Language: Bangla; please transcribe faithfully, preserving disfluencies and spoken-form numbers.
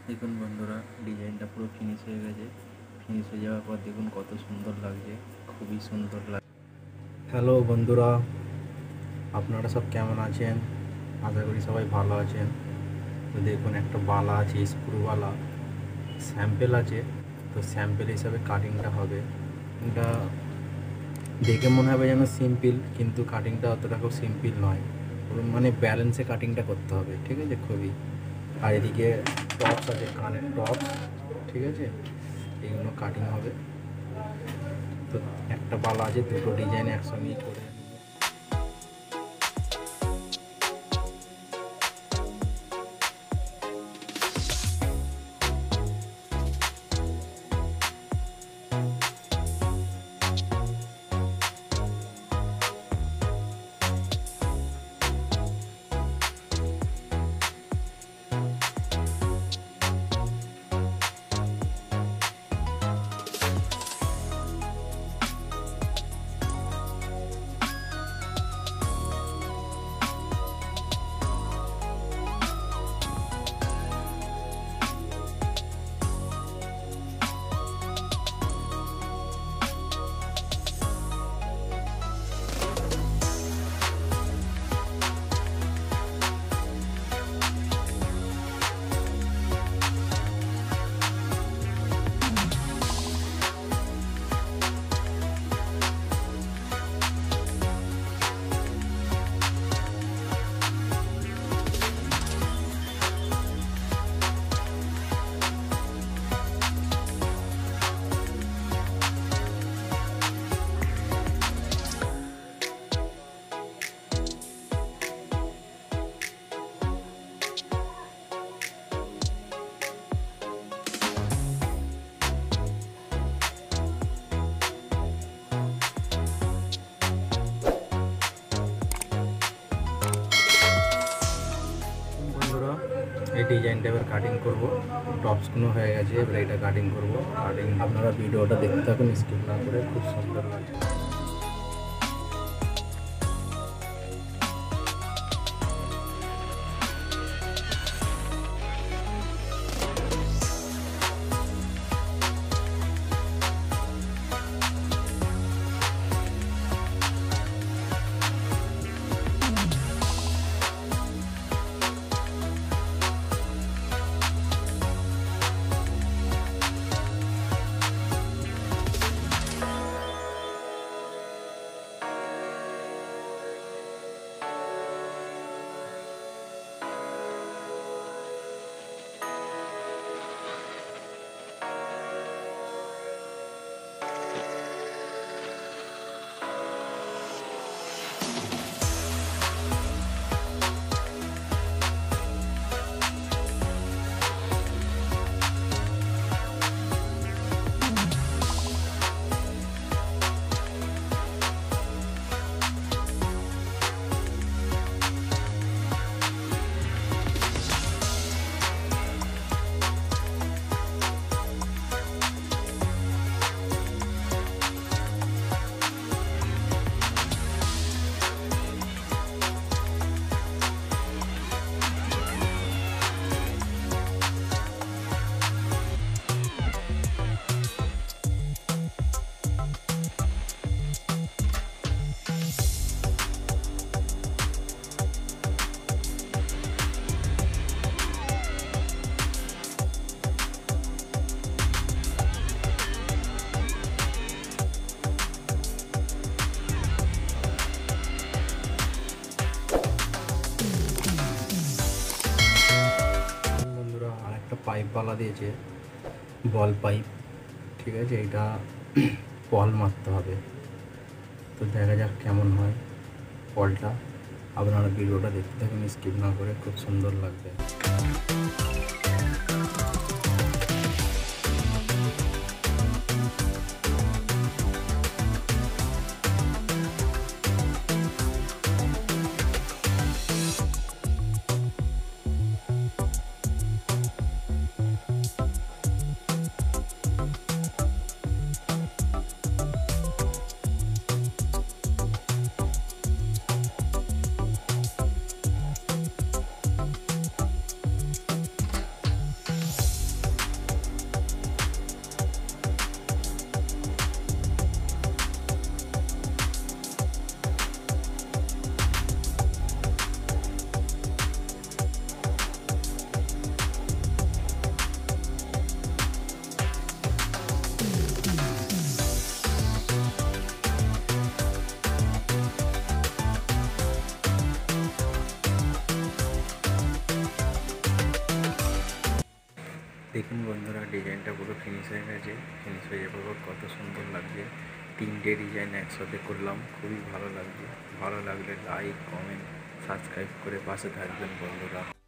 দেখুন বন্ধুরা, ডিজাইনটা পুরো ফিনিশ হয়ে গেছে। ফিনিশ হয়ে যাওয়ার পর দেখুন কত সুন্দর লাগছে, খুবই সুন্দর লাগে। হ্যালো বন্ধুরা, আপনারা সব কেমন আছেন? আশা করি সবাই ভালো আছেন। তো দেখুন, একটা বালা আছে, স্ক্রুওয়ালা স্যাম্পেল আছে। তো স্যাম্পেল হিসাবে কাটিংটা হবে। এটা দেখে মনে হবে যেন সিম্পল, কিন্তু কাটিংটা অতটাও সিম্পল নয়। পুরো মানে ব্যালেন্সে কাটিংটা করতে হবে, ঠিক আছে? খুবই। আর এদিকে টপস আছে, কানের টপস, ঠিক আছে? এইগুলো কাটিং হবে। তো একটা বালা আছে, দুটো ডিজাইন একসঙ্গেই করে নেব। বন্ধুরা, এই ডিজাইনটা এবার কাটিং করবো। টপসগুলো হয়ে গেছে, এবার এটা কাটিং করবো। কাটিং আপনারা ভিডিওটা দেখতে থাকুন, স্কিপ না করে। খুব সুন্দর লাগছে। বন্ধুরা, আর একটা পাইপ বালা দিয়েছে, বল পাইপ, ঠিক আছে? এটা বল মারতে হবে। তো দেখা যাক কেমন হয় বলটা। আপনারা ভিডিওটা দেখতে থাকুন, স্কিপ না করে। খুব সুন্দর লাগবে। দেখুন বন্ধুরা, ডিজাইনটা পুরো ফিনিশ হয়ে গেছে। ফিনিশ হয়ে যাওয়ার পর কত সুন্দর লাগছে। তিনটে ডিজাইন একসাথে করলাম, খুবই ভালো লাগছে। ভালো লাগলে লাইক, কমেন্ট, সাবস্ক্রাইব করে পাশে থাকবেন বন্ধুরা।